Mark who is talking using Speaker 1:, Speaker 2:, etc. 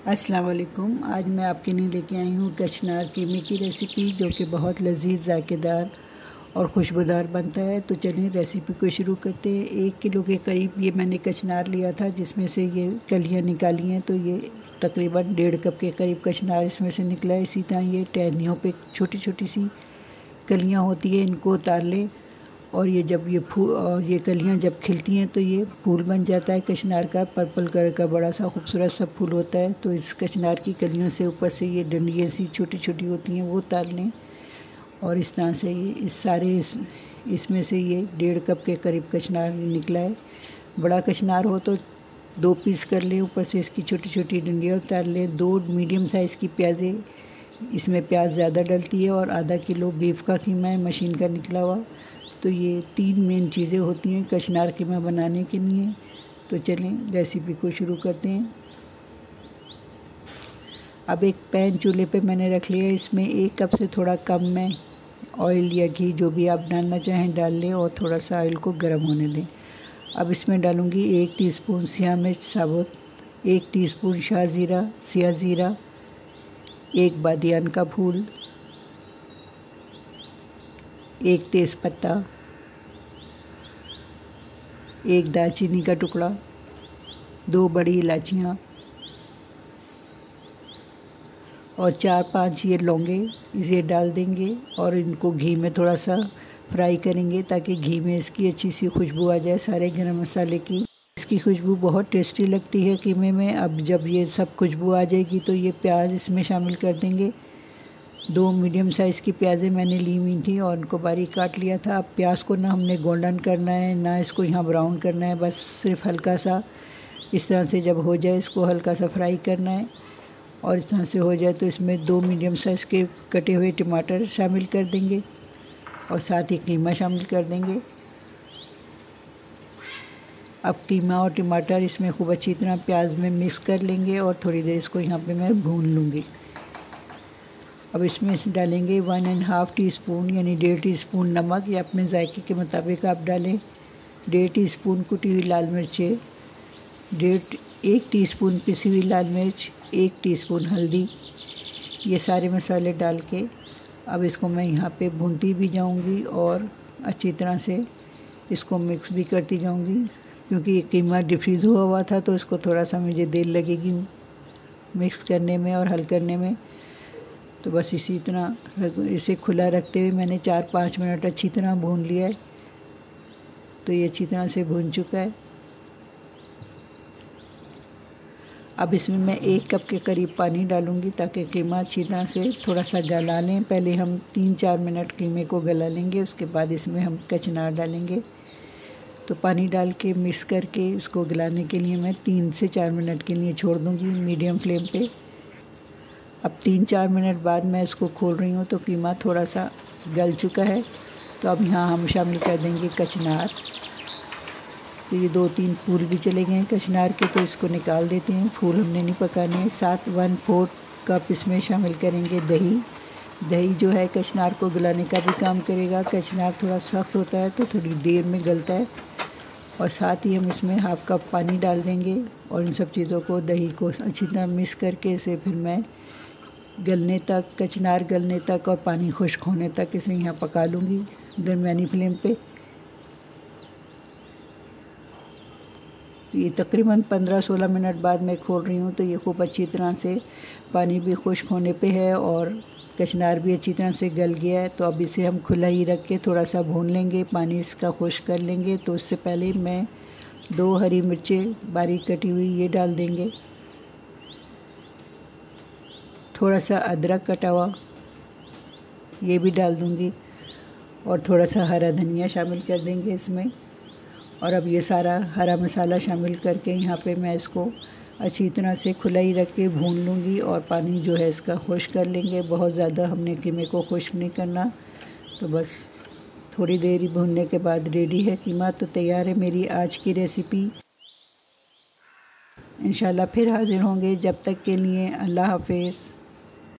Speaker 1: अस्सलाम वालेकुम। आज मैं आपके लिए लेके आई हूँ कचनार कीमे की रेसिपी, जो कि बहुत लजीज, जायकेदार और खुशबूदार बनता है। तो चलिए रेसिपी को शुरू करते हैं। 1 किलो के करीब ये मैंने कचनार लिया था, जिसमें से ये कलियाँ निकाली हैं। तो ये तकरीबन 1.5 कप के करीब कचनार इसमें से निकला है। इसी तरह ये टहनियों पे छोटी छोटी सी कलियाँ होती हैं, इनको उतार लें। और ये जब ये कलियाँ जब खिलती हैं तो ये फूल बन जाता है कचनार का। पर्पल कलर का बड़ा सा खूबसूरत सा फूल होता है। तो इस कचनार की कलियों से ऊपर से ये डंडियाँ सी छोटी छोटी होती हैं, वो उतार लें। और इस तरह से ये इसमें से ये 1.5 कप के करीब कचनार निकला है। बड़ा कचनार हो तो 2 पीस कर लें, ऊपर से इसकी छोटी छोटी डंडियाँ उतार लें। 2 मीडियम साइज़ की प्याज़ें, इसमें प्याज ज़्यादा डलती है। और आधा किलो बीफ का कीमा है, मशीन का निकला हुआ। तो ये 3 मेन चीज़ें होती हैं कचनार कीमा बनाने के लिए। तो चलें रेसिपी को शुरू करते हैं। अब एक पैन चूल्हे पे मैंने रख लिया है। इसमें 1 कप से थोड़ा कम में ऑयल या घी, जो भी आप डालना चाहें डाल लें, और थोड़ा सा ऑयल को गर्म होने दें। अब इसमें डालूँगी 1 टीस्पून सिया मिर्च साबुत, 1 टीस्पून सिया ज़ीरा, 1 बादियान का फूल, 1 तेज़पत्ता, 1 दालचीनी का टुकड़ा, 2 बड़ी इलायचियाँ और 4-5 ये लौंगे, इसे डाल देंगे। और इनको घी में थोड़ा सा फ्राई करेंगे, ताकि घी में इसकी अच्छी सी खुशबू आ जाए सारे गरम मसाले की। इसकी खुशबू बहुत टेस्टी लगती है कीमे में। अब जब ये सब खुशबू आ जाएगी तो ये प्याज इसमें शामिल कर देंगे। 2 मीडियम साइज़ की प्याज़ें मैंने ली हुई थी और उनको बारीक काट लिया था। अब प्याज को ना हमने गोल्डन करना है, ना इसको यहाँ ब्राउन करना है, बस सिर्फ हल्का सा इस तरह से जब हो जाए इसको हल्का सा फ्राई करना है। और इस तरह से हो जाए तो इसमें 2 मीडियम साइज़ के कटे हुए टमाटर शामिल कर देंगे और साथ ही कीमा शामिल कर देंगे। अब कीमा और टमाटर इसमें खूब अच्छी तरह प्याज में मिक्स कर लेंगे और थोड़ी देर इसको यहाँ पे मैं भून लूँगी। अब इसमें डालेंगे 1.5 टीस्पून यानी 1.5 टीस्पून नमक, या अपने जायके के मुताबिक आप डालें। 1.5 टीस्पून कुटी हुई लाल मिर्चें, 1 टीस्पून पिसी हुई लाल मिर्च, 1 टीस्पून हल्दी। ये सारे मसाले डाल के अब इसको मैं यहाँ पे भूनती भी जाऊँगी और अच्छी तरह से इसको मिक्स भी करती जाऊँगी। क्योंकि ये कीमा डिफ्रीज़ हुआ था तो इसको थोड़ा सा मुझे देर लगेगी मिक्स करने में और हल करने में। तो बस इसी तरह इसे खुला रखते हुए मैंने 4-5 मिनट अच्छी तरह भून लिया है। तो ये अच्छी तरह से भून चुका है। अब इसमें मैं 1 कप के करीब पानी डालूँगी, ताकि कीमा अच्छी तरह से थोड़ा सा गला लें। पहले हम 3-4 मिनट कीमे को गला लेंगे, उसके बाद इसमें हम कचनार डालेंगे। तो पानी डाल के मिक्स करके उसको गलाने के लिए मैं 3 से 4 मिनट के लिए छोड़ दूँगी मीडियम फ्लेम पे। अब 3-4 मिनट बाद मैं इसको खोल रही हूँ तो कीमा थोड़ा सा गल चुका है। तो अब यहाँ हम शामिल कर देंगे कचनार। तो ये 2-3 फूल भी चले गए हैं कचनार के, तो इसको निकाल देते हैं। फूल हमने नहीं पकाने हैं। 1/4 कप इसमें शामिल करेंगे दही जो है कचनार को गलाने का भी काम करेगा। कचनार थोड़ा सख्त होता है तो थोड़ी देर में गलता है। और साथ ही हम इसमें 1/2 कप पानी डाल देंगे और इन सब चीज़ों को, दही को अच्छी तरह मिक्स करके इसे फिर मैं गलने तक, कचनार गलने तक और पानी खुश्क होने तक इसे यहाँ पका लूँगी दरमियानी फ्लेम पे। तो ये तकरीबन 15-16 मिनट बाद मैं खोल रही हूँ तो ये खूब अच्छी तरह से पानी भी खुश्क होने पे है और कचनार भी अच्छी तरह से गल गया है। तो अब इसे हम खुला ही रख के थोड़ा सा भून लेंगे, पानी इसका खुश्क कर लेंगे। तो उससे पहले मैं 2 हरी मिर्चें बारीक कटी हुई ये डाल देंगे, थोड़ा सा अदरक कटा हुआ ये भी डाल दूँगी और थोड़ा सा हरा धनिया शामिल कर देंगे इसमें। और अब ये सारा हरा मसाला शामिल करके यहाँ पे मैं इसको अच्छी तरह से खुला ही रख के भून लूँगी और पानी जो है इसका खुश्क कर लेंगे। बहुत ज़्यादा हमने कीमे को खुश्क नहीं करना। तो बस थोड़ी देर ही भूनने के बाद रेडी है कीमा। तो तैयार है मेरी आज की रेसिपी। इंशाल्लाह फिर हाज़िर होंगे। जब तक के लिए अल्लाह हाफ़िज़।